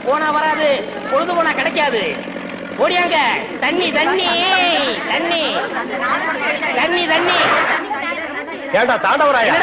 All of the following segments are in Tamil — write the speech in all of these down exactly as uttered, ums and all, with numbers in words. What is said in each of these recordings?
போனா வராது, பொழுது போனா கிடைக்காது. ஓடியாங்க. தண்ணி தண்ணி தண்ணி தண்ணி தண்ணி. ஏண்டா தாண்டவராயா?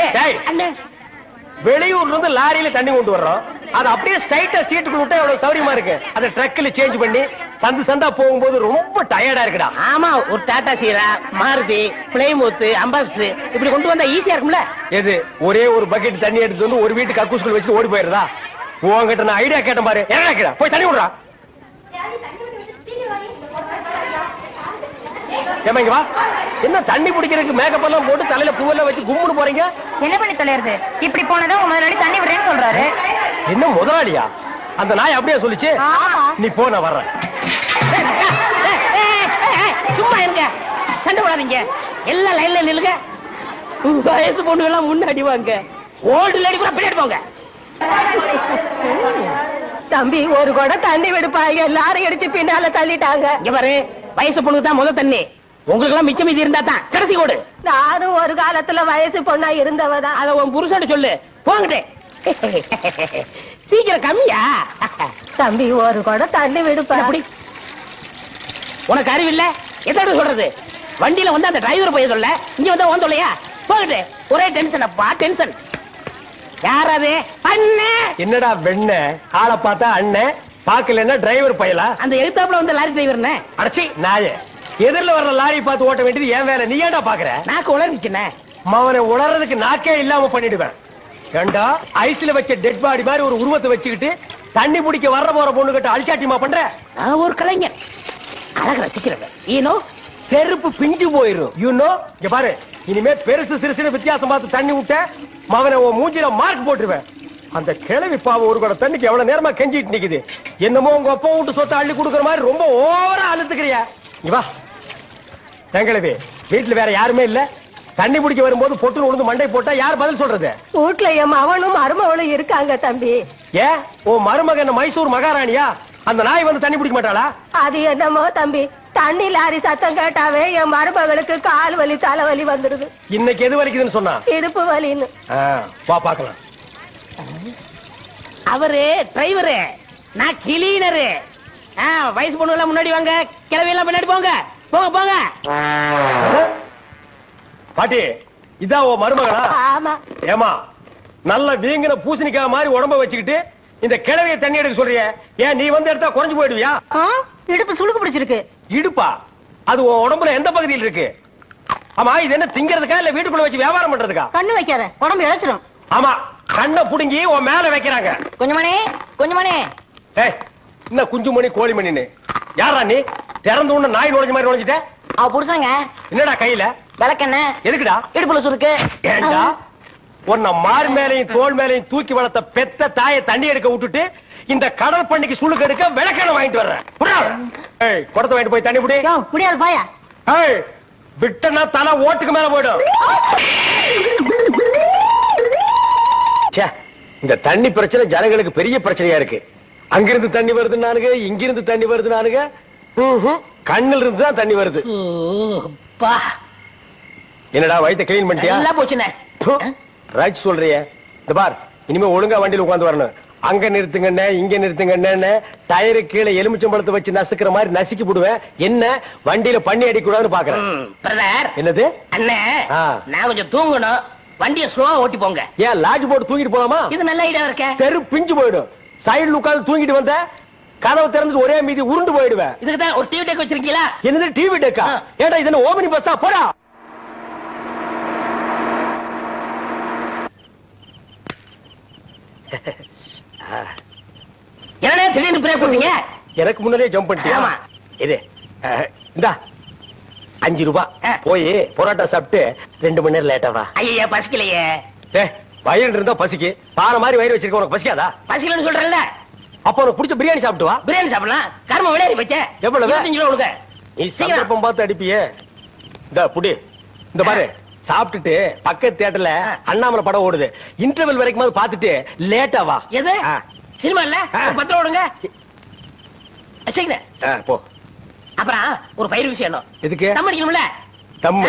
வெளியூர்ல இருந்து லாரியில தண்ணி கொண்டு வர்றோம். அது அப்படியே ஸ்ட்ரைட்டா ஸ்ட்ரீட்டுக்கு விட்டா எவ்வளவு சௌரியமா இருக்கு. அதை ட்ரக்ல சேஞ்ச் பண்ணி சந்து சந்தா போகும்போது ரொம்ப டயர்டா இருக்குடா. ஆமா, ஒரு டாடா சீரா, மாருதி, பிளைமூத், அம்பாஸ் இப்படி கொண்டு வந்தா ஈஸியா இருக்கும்ல. எது ஒரே ஒரு பக்கெட் தண்ணி எடுத்து வந்து ஒரு வீட்டு கக்கூஸ்குள்ள வச்சு ஓடி போயிருதா? உங்ககிட்ட நான் ஐடியா கேட்டேன் பாரு. என்ன கேட்டா போய் தண்ணி விடுறா. ஏமா இங்க வா. என்ன தண்ணி பிடிக்கிறதுக்கு மேக்கப் எல்லாம் போட்டு தலையில பூவெல்லாம் வச்சு கும்முன்னு போறீங்க? என்ன பண்ணி தொலைறது? இப்படி போனதும் உங்க முதலாளி தண்ணி விடுறேன்னு சொல்றாரு. என்ன முதலாளியா? அந்த நாய் அப்படியே சொல்லிச்சு. நீ போ, நான் வர்றேன். சும்மா இருங்க, சண்டை போடாதீங்க. எல்லாம் லைன்ல நில்லுங்க. வயசு பொண்ணு எல்லாம் முன்னாடி வாங்க, ஓல்டு லேடி கூட பின்னாடி போங்க. தம்பி ஒரு கூட தண்ணி விடுப்பாங்க, எல்லாரும் அடிச்சு பின்னால தள்ளிட்டாங்க. இங்க பாரு, வயசு பொண்ணுக்கு தான் முதல் தண்ணி. உங்களுக்கு எல்லாம் மிச்சம் மீதி இருந்தா தான் கடைசி கோடு. நானும் ஒரு காலத்துல வயசு பொண்ணா இருந்தவதான். அத உன் புருஷன் சொல்லு. போங்கட்டே. சீக்கிரம் கம்மியா? தம்பி ஒரு கூட தண்ணி விடுப்பா. உனக்கு அறிவில்ல? எத்தனை சொல்றது? வண்டியில வந்து அந்த டிரைவர் போய் சொல்ல, இங்க வந்து ஓன் சொல்லையா? போங்கட்டே. ஒரே டென்ஷன் அப்பா, டென்ஷன். யாராவது? அண்ணன். என்னடா வெண்ண ஆளை பார்த்தா அண்ணன், பாக்கலன்னா டிரைவர் பயலா? அந்த எழுத்தாப்புல வந்து லாரி டிரைவர். அடச்சி நாயே, எதிரில வர்ற லாரி பார்த்து ஓட்ட வேண்டியது ஏன் வேலை? நீ ஏன்டா பாக்குற? நாக்கு உளறிச்சுனே. மவனை உளறதுக்கு நாக்கே இல்லாம பண்ணிடுவேன். ஏண்டா ஐஸ்ல வச்ச டெட் பாடி மாதிரி ஒரு உருவத்தை வச்சுக்கிட்டு தண்ணி பிடிக்க வர்ற போற பொண்ணு கிட்ட அழிச்சாட்டியமா பண்ற? நான் ஒரு கலைஞர், அழக ரசிக்கிறவ. ஈனோ செருப்பு பிஞ்சு போயிரும். யூனோ இங்க பாரு, இனிமே பெருசு சிறுசுன்னு வித்தியாசம் பார்த்து தண்ணி விட்ட மவனை உன் மூஞ்சில மார்க் போட்டுருவேன். அந்த கிழவி பாவம் ஒரு கூட தண்ணிக்கு எவ்வளவு நேரமா கெஞ்சிட்டு நிக்குது. என்னமோ உங்க அப்பா வீட்டு சொத்தை அள்ளி கொடுக்குற மாதிரி ரொம்ப ஓவரா அழுத்துக்கிறியா? இவா தங்கிழவி, வீட்டுல வேற யாருமே இல்ல. தண்ணி பிடிக்க வரும்போது பொட்டு உழுந்து மண்டை போட்டா யார் பதில் சொல்றது? வீட்டுல என் அவனும் மருமகளும் இருக்காங்க தம்பி. ஏ உன் மருமக என்ன மைசூர் மகாராணியா? அந்த நாய் வந்து தண்ணி பிடிக்க மாட்டாளா? அது என்னமோ தம்பி, தண்ணி லாரி சத்தம் கேட்டாவே என் மருமகளுக்கு கால் வலி தலைவலி வந்துருது. இன்னைக்கு எது வலிக்குதுன்னு சொன்னா? இடுப்பு வலின்னு. வா பாக்கலாம். அவரு டிரைவரு, நான் கிளீனரு. வயசு பொண்ணு எல்லாம் முன்னாடி வாங்க, கிளவி எல்லாம் பின்னாடி போங்க. போங்க போங்க. பாட்டி, இதான் உன் மருமகளா? ஆமா. ஏமா நல்ல வீங்கின பூசணிக்காய் மாதிரி உடம்ப வச்சுக்கிட்டு இந்த கிழவிய தண்ணி எடுக்க சொல்றிய? ஏன் நீ வந்து எடுத்தா குறைஞ்சு போயிடுவியா? இடுப்பு சுளுக்கு பிடிச்சிருக்கு. இடுப்பா? அது உன் உடம்புல எந்த பகுதியில் இருக்கு? ஆமா, இது என்ன திங்கிறதுக்கா இல்ல வீட்டுக்குள்ள வச்சு வியாபாரம் பண்றதுக்கா? கண்ணு வைக்காத, உடம்பு இழைச்சிடும். ஆமா, கண்ணை புடுங்கி உன் மேல வைக்கிறாங்க. கொஞ்சமணி கொஞ்சமணி. ஏய், என்ன குஞ்சுமணி கோழிமணின்னு? யாரா நீ? திறந்து உன்ன நாய் நுழைஞ்ச மாதிரி நுழைஞ்சிட்ட? அவ புருஷங்க. என்னடா கையில? விளக்கெண்ண. எதுக்குடா? இடுப்புல சுருக்கு. ஏண்டா உன்ன மார் மேலையும் தோல் மேலையும் தூக்கி வளர்த்த பெத்த தாயை தண்ணி எடுக்க விட்டுட்டு இந்த கடல் பண்ணிக்கு சுளுக்கு எடுக்க விளக்கெண்ண வாங்கிட்டு வர்றேன். ஏய், குடத்தை வாங்கிட்டு போய் தண்ணி புடி. முடியாது பாயா. ஏய், விட்டனா தலை ஓட்டுக்கு மேல போயிடும். இந்த தண்ணி பிரச்சனை ஜனங்களுக்கு பெரிய பிரச்சனையா இருக்கு. அங்கிருந்து தண்ணி வருதுன்னானுங்க, இங்கிருந்து தண்ணி வருதுன்னானுங்க. கண்ணில் இருந்து தான் தண்ணி வருது. என்னடா வயித்தை கிளீன் பண்ணிட்டியா? எல்லாம் போச்சுனே. ரைட் சொல்றியே. இந்த பார், இனிமே ஒழுங்கா வண்டியில உட்கார்ந்து வரணும். அங்க நிறுத்துங்கண்ணே, இங்க நிறுத்துங்கண்ணே, டயரு கீழே எலுமிச்சம்பழத்தை வச்சு நசுக்கிற மாதிரி நசுக்கி போடுவேன். என்ன வண்டியில பண்ணி அடிக்க கூடாதுன்னு பாக்குறேன். என்னது அண்ணே? நான் கொஞ்சம் தூங்கணும், வண்டியை ஸ்லோவா ஓட்டி போங்க. ஏன் லாட்ஜ் போட்டு தூங்கிட்டு போலாமா? இது நல்ல ஐடியா இருக்க. செரு பிஞ்சு போயிடும். சைடுல உட்கார்ந்து தூங்கிட்டு வந்த கதவு திறந்து ஒரே மீதி உருண்டு போயிடுவேன். இதுக்கு தான் ஒரு டிவி டெக் வச்சிருக்கீங்களா? என்னது டிவி டெக்கா? ஏடா இது என்ன ஓமனி பஸ்ஸா? போடா. என்னடா திடீர்னு பிரேக் போட்டீங்க? எனக்கு முன்னாடியே ஜம்ப் பண்ணிட்டியா? ஆமா. இது இந்தா அஞ்சு ரூபாய். போய் பொரோட்டா சாப்பிட்டு ரெண்டு மணி நேரம் லேட்டா வா. ஐயா பசிக்கலையே. வயிறு இருந்தா பசிக்கு. பாறை மாதிரி வயிறு வச்சிருக்க, உனக்கு பசிக்காதா? பசிக்கலன்னு சொல்றேன்ல. அப்ப உனக்கு பிடிச்ச பிரியாணி சாப்பிட்டு வா. பிரியாணி சாப்பிடலாம். கர்ம விளையாடி வச்ச எவ்வளவு? இருபத்தஞ்சு கிலோ கொடுங்க. நீ சந்தர்ப்பம் பார்த்து அடிப்பியே. இந்த புடி, இந்த பாரு, சாப்பிட்டுட்டு பக்கத்து தியேட்டர்ல அண்ணாமலை படம் ஓடுது. இன்டர்வல் வரைக்கும் பாத்துட்டு லேட்டா வா. எது சினிமா இல்ல? பத்திரம் ஓடுங்க. போ. அப்புறம் ஒரு பயிர் விஷயம். எதுக்கு? தம் அடிக்கணும்ல. தம்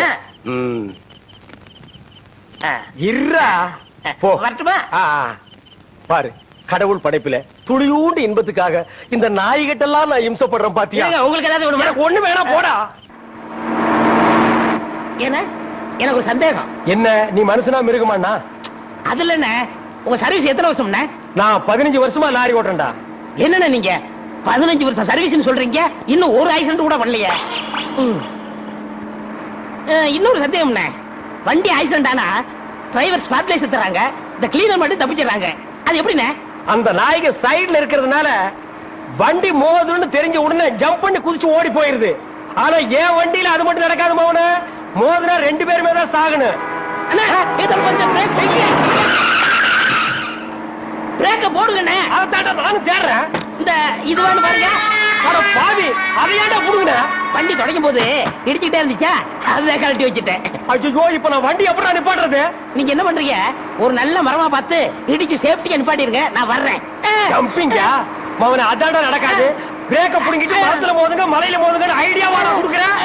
இருடா. போ. வரட்டுமா? பாரு, கடவுள் படைப்புல துளியூண்டு இன்பத்துக்காக இந்த நாய்கிட்டெல்லாம் நான் இம்சப்படுறேன் பாத்தியா? உங்களுக்கு ஏதாவது ஒண்ணு வேணாம் போடா. என்ன எனக்கு ஒரு சந்தேகம். என்ன நீ மனுஷனா மிருகமாண்ணா? அதுல என்ன உங்க சர்வீஸ் எத்தனை வருஷம்னா? நான் பதினஞ்சு வருஷமா லாரி ஓட்டுறேன்டா. என்னண்ணே நீங்க பதினஞ்சு வருஷம் சர்வீஸ் சொல்றீங்க, இன்னும் ஒரு ஆக்சிடென்ட் கூட பண்ணலையே. இன்னொரு சந்தேகம், வண்டி ஆக்சிடென்ட் ஆனா டிரைவர் ஸ்பாட்லைஸ் தராங்க, இந்த கிளீனர் மட்டும் தப்பிச்சிடறாங்க. அது எப்படிண்ணே? அந்த நாய்க்கு சைடுல இருக்கிறதுனால வண்டி மோதுன்னு தெரிஞ்ச உடனே ஜம்ப் பண்ணி குதிச்சு ஓடி போயிருது. ஆனா ஏன் வண்டியில அது மட்டும் நடக்காது மோன, மோதுனா ரெண்டு பேருமே தான் சாகணும். பிரேக்க போடுங்கண்ணே. அதான்டா நானும் தேடுறேன். இந்த இதுவான்னு பாருங்க. அட பாவி, அதையாண்டா புடுங்கண்ணே. வண்டி தொடங்கும் போது இடிச்சுக்கிட்டே இருந்துச்சா, அதுதான் கழட்டி வச்சுட்டேன். ஐயோ, இப்ப நான் வண்டி எப்படி நிப்பாட்டுறது? நீங்க என்ன பண்றீங்க, ஒரு நல்ல மரமா பார்த்து இடிச்சு சேஃப்டியா நிப்பாட்டிருங்க, நான் வர்றேன். ஜம்பிங்கா மவன, அதான்டா நடக்காது. பிரேக்க புடுங்கிட்டு மரத்துல மோதுங்க, மலையில மோதுங்க ஐடியாவா நான் கொடுக்குறேன்.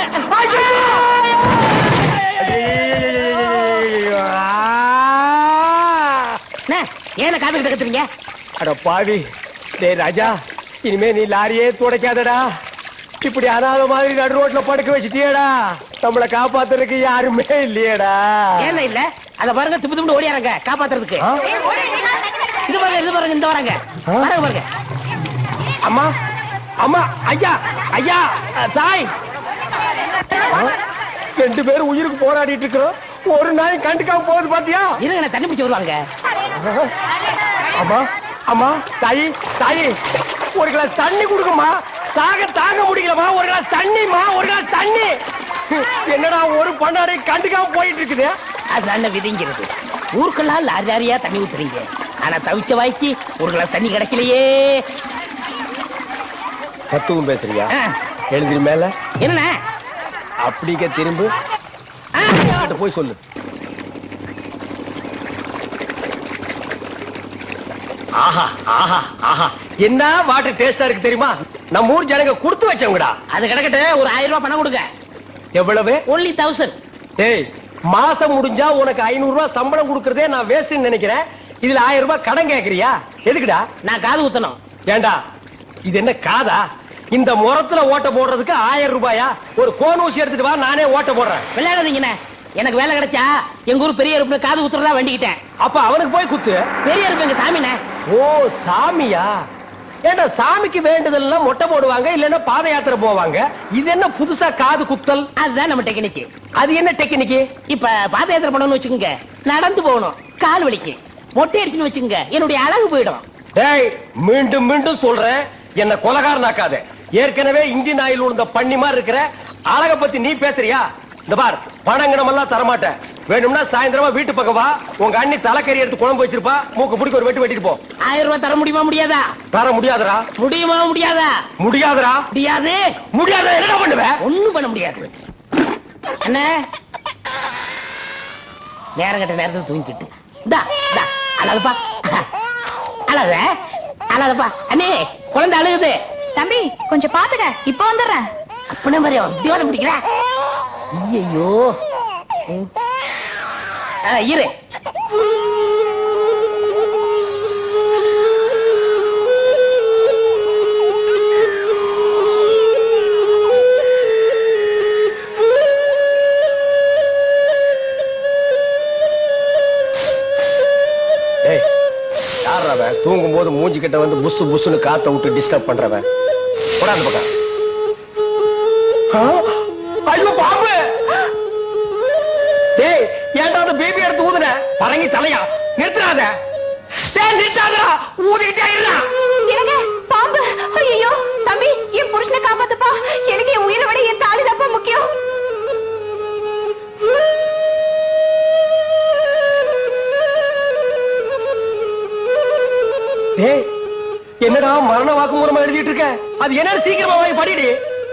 ஏன காதுகிட்ட கத்துறீங்க? அட பாவி, டேய் ராஜா, இனிமே நீ லாரியே துடைக்காதடா. இப்படி அனாத மாதிரி நடு ரோட்ல படுக்க வச்சுட்டியடா. நம்மள காப்பாத்துறதுக்கு யாருமே இல்லையடா. ஏன் இல்ல? அத பாருங்க, திப்பு திப்பு ஓடியாரங்க காப்பாத்துறதுக்கு. இது பாருங்க, இது பாருங்க, இந்த வராங்க பாருங்க பாருங்க. அம்மா அம்மா, ஐயா ஐயா, தாய், ரெண்டு பேரும் உயிருக்கு போராடிட்டு இருக்கிறோம். ஒரு நாய் கண்டுக்காம போகுது பாத்தியா? இருங்க, தண்ணி பிடிச்சு வருவாங்க. அம்மா அம்மா, தாயி தாயி, ஒரு கிளாஸ் தண்ணி கொடுக்குமா. தாக தாங்க முடியலமா, ஒரு கிளாஸ் தண்ணிமா, ஒரு கிளாஸ் தண்ணி. என்னடா ஒரு பண்ணாடை கண்டுக்காம போயிட்டு இருக்குது. அது விதிங்கிறது. ஊருக்கெல்லாம் லாரி லாரியா தண்ணி ஊத்துறீங்க, ஆனா தவிச்ச வாய்க்கு ஒரு கிளாஸ் தண்ணி கிடைக்கலையே. தத்துவம் பேசுறியா? எழுதி மேல என்ன அப்படிக்க திரும்ப போய் சொல்லு. ஆஹா ஆஹா ஆஹா, என்ன வாட்டர் டேஸ்டா இருக்கு தெரியுமா? நம்ம ஊர் ஜனங்க கொடுத்து வச்சவங்கடா. அது கிடக்கட்டு, ஒரு ஆயிரம் ரூபாய் பணம் கொடுங்க. எவ்வளவு? Only thousand. ஏய், மாசம் முடிஞ்சா உனக்கு ஐநூறு ரூபாய் சம்பளம் கொடுக்கறதே நான் வேஸ்ட்னு நினைக்கிறேன். இதுல ஆயிரம் ரூபாய் கடன் கேக்குறியா? எதுக்குடா? நான் காது ஊத்தணும். ஏண்டா, இது என்ன காதா? இந்த முறத்துல ஓட்ட போடுறதுக்கு ஆயிரம் ரூபாயா? ஒரு கோன் ஊசி எடுத்துட்டு வா, நானே ஓட்ட போடுறேன். விளையாடாதீங்கண்ணே, எனக்கு வேலை கிடைச்சா எங்க ஊர் பெரிய இருப்பு காது ஊத்துறதா வேண்டிக்கிட்டேன். அப்ப அவனுக்கு போய் குத்து. பெரிய இருப்பு எங்க சாமிண்ணே. ஓ சாமியா? ஏண்டா, சாமிக்கு வேண்டுதல் மொட்டை போடுவாங்க, இல்லன்னா பாத யாத்திரை போவாங்க. இது என்ன புதுசா காது குத்தல்? அதுதான் நம்ம டெக்னிக். அது என்ன டெக்னிக்? இப்ப பாத யாத்திரை பண்ணணும்னு வச்சுக்கோங்க, நடந்து போகணும், கால் வலிக்கு. மொட்டை அடிச்சுன்னு வச்சுக்கோங்க, என்னுடைய அழகு போயிடும். டேய், மீண்டும் மீண்டும் சொல்றேன், என்ன கொலகாரனாக்காத. ஏற்கனவே இன்ஜின் ஆயில் உள்ள பண்ணி மாதிரி இருக்கிற அழக பத்தி நீ பேசுறியா? இந்த பார், பணங்கணம் எல்லாம் தரமாட்டேன். வேணும்னா சாயந்தரமா வீட்டு பக்கம் வா, உங்க அண்ணி தலைக்கறி எடுத்து குழம்பு வச்சிருப்பா, மூக்கு பிடிக்க ஒரு வெட்டு வெட்டிட்டு போ. ஆயிரம் ரூபாய் தர முடியுமா முடியாதா? தர முடியாதரா? முடியுமா முடியாதா? முடியாதரா? முடியாது. முடியாத என்ன பண்ணுவேன்? ஒண்ணும் பண்ண முடியாது. என்ன நேரம் கட்ட நேரத்தில் தூங்கிட்டு அழகுப்பா, அழக அழகப்பா. அண்ணே, குழந்தை அழுகுது. தம்பி கொஞ்சம் பாத்துக்க, இப்ப வந்துடுறேன். அப்பன மாதிரி உத்தியோகம் பிடிக்கிற. ஐயோ இரு. தூங்கும் போது மூஞ்சி கிட்ட வந்து புசு புசுன்னு காத்த விட்டு டிஸ்டர்ப் பண்றவன். அந்த பக்கம். ஐயோ பாம்பு! டேய், ஏன்டா அந்த பேபி எடுத்து ஊதுன? பரங்கி தலையா? நிறுத்தாத. டேய் நிறுத்தாதடா, ஊதிட்டே இருடா. என்னங்க பாம்பு? ஐயோ தம்பி, என் புருஷனை காப்பாத்துப்பா. எனக்கு என் உயிரை விட என் தாலி தான் முக்கியம். டேய், என்னடா மரண வாக்குமூலமா எழுதிட்டு இருக்க? அது என்ன, சீக்கிரமா வாங்கி படிடி.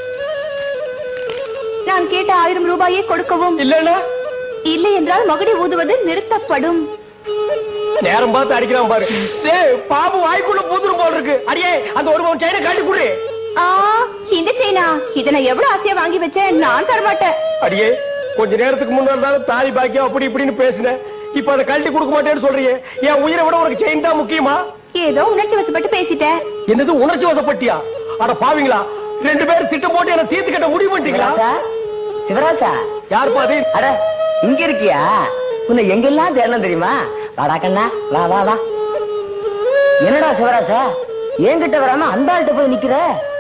நான் கேட்ட ஆயிரம் ரூபாயை கொடுக்கவும். இல்லன்னா இல்லை என்றால் மகுடி ஊதுவது நிறுத்தப்படும். நேரம் பார்த்து அடிக்கிறான் பாரு. டேய், பாம்பு வாய்க்குள்ள பூதுரும் போல இருக்கு. அடியே, அந்த ஒரு பவுன் செயினை காட்டி குடு. ஆ, இந்த செயினா? இத நான் எவ்வளவு ஆசையா வாங்கி வச்சேன், நான் தர மாட்டேன். அடியே, கொஞ்ச நேரத்துக்கு முன்னாடி தாலி பாக்கியம் அப்படி இப்படின்னு பேசினேன். இப்ப அதை கழட்டி கொடுக்க மாட்டேன்னு சொல்றியே, என் உயிரை விட உனக்கு செயின் தான் முக்கியமா? ஏதோ உணர்ச்சி வசப்பட்டு பேசிட்டேன். என்னது உணர்ச்சி வசப்பட்டியா? அட பாவீங்களா, ரெண்டு பேரும் திட்டம் போட்டு என்ன தீர்த்து கட்ட முடிவு பண்ணிட்டீங்களா? சிவராசா, யார் பாதி? அட இங்க இருக்கியா? உன்னை எங்கெல்லாம் தேடணும் தெரியுமா? வாடா கண்ணா, வா வா வா. என்னடா சிவராசா, என்கிட்ட வராம அந்த ஆள்கிட்ட போய் நிக்கிற?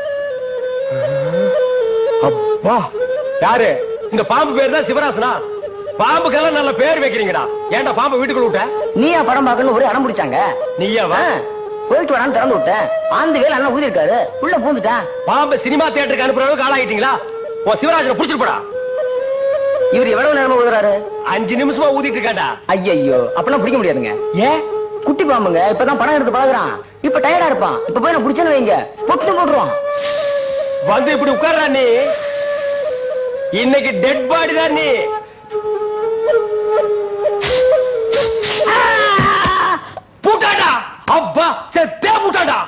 அப்பா, யாரு இந்த பாம்பு பேர் தான் சிவராசனா? பாம்புக்கெல்லாம் நல்ல பேர் வைக்கிறீங்கடா. ஏன்டா பாம்பு வீட்டுக்குள்ள விட்ட? நீயா படம் பார்க்கணும் ஒரு இடம் பிடிச்சாங்க. நீயா வா? போயிட்டு வரான்னு திறந்து விட்டேன். ஆந்த வேலை அண்ணா ஊதி இருக்காரு, உள்ள பூந்துட்டான். பாம்பு சினிமா தியேட்டருக்கு அனுப்புற அளவுக்கு ஆளாயிட்டீங்களா? ஓ சிவராஜனை புடிச்சிட்டு போடா. இவர் எவ்வளவு நேரமா ஊதுறாரு? அஞ்சு நிமிஷமா ஊதிட்டு இருக்காண்டா. ஐயோ, அப்பெல்லாம் பிடிக்க முடியாதுங்க. ஏன்? குட்டி பாம்புங்க, இப்பதான் படம் எடுத்து பழகுறான். இப்ப டயர்டா இருப்பான். இப்ப போய் நான் பிடிச்சேன்னு வைங்க, பொட்டு போட்டுருவான். வந்து இப்படி உட்கார்றா நீ. இன்னைக்கு டெட் பாடி தான் நீ. பூட்டாடா, அப்பா செத்தே பூட்டாடா.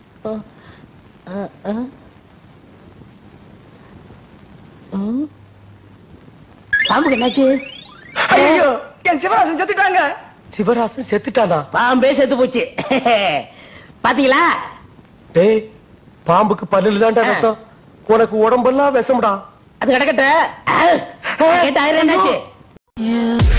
பாம்புக்கு என்னாச்சு? ஐயோ, என் சிவராசன் செத்துட்டாங்க. சிவராசன் செத்துட்டானா? பாம்பே செத்து போச்சு. பாத்தீங்களா? டேய், பாம்புக்கு பல்லுல தான்டா விஷம், உனக்கு உடம்பெல்லாம் விஷம்டா. அது கிடக்கட்ட. என்னாச்சு?